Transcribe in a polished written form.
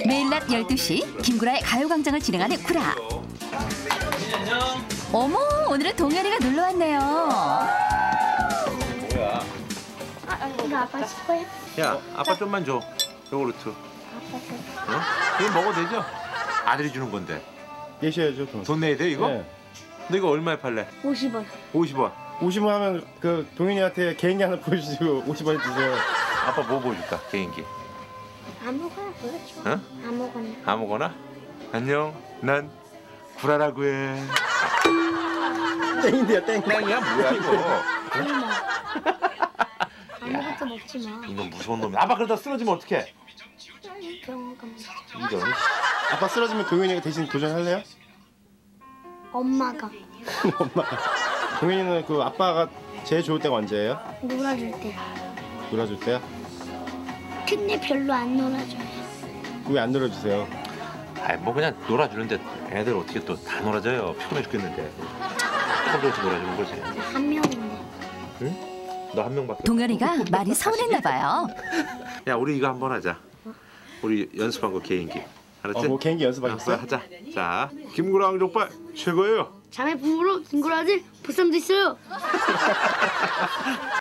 매일 낮 12시 김구라의 가요광장을 진행하는 구라. 어머, 오늘은 동현이가 놀러 왔네요. 뭐야? 이거 아빠 줄 거야? 야, 아빠 좀만 줘. 요구르트. 아빠 줄 어? 이거 먹어도 되죠? 아들이 주는 건데. 계셔야죠 돈. 돈 내야 돼 이거? 네. 너 이거 얼마에 팔래? 50원. 50원. 50원 하면 그 동현이한테 개인기 하나 보여주시고 50원 주세요. 아빠 뭐 보여줄까? 개인기. 아무거나 보여줘. 어? 아무거나. 아무거나? 안녕. 난 구라라고 해. 땡인데요 땡. 땡이야 뭐야 이거? 아무것도 먹지 마. 이놈 무서운 놈이. 아빠 그러다 쓰러지면 어떡해? 병원 가면 이런. 아빠 쓰러지면 동현이가 대신 도전할래요? 엄마가 엄마. 동현이는 그 아빠가 제일 좋을 때가 언제예요? 놀아줄 때. 놀아줄 때요? 근데 별로 안 놀아줘요. 왜 안 놀아주세요? 아이 뭐 그냥 놀아주는데 애들 어떻게 또 다 놀아줘요. 피곤해 죽겠는데. 조금씩 놀아주는 거지. 한 명인데. 응? 너 한 명밖에. 동현이가 많이 서운했나 봐요. 야 우리 이거 한번 하자. 우리 연습한 거 개인기. 알았지? 뭐 개인기 연습하셨어요? 하자. 자, 김구랑 족발 최고예요. 자매 부부로 김구라들 보쌈도 있어요.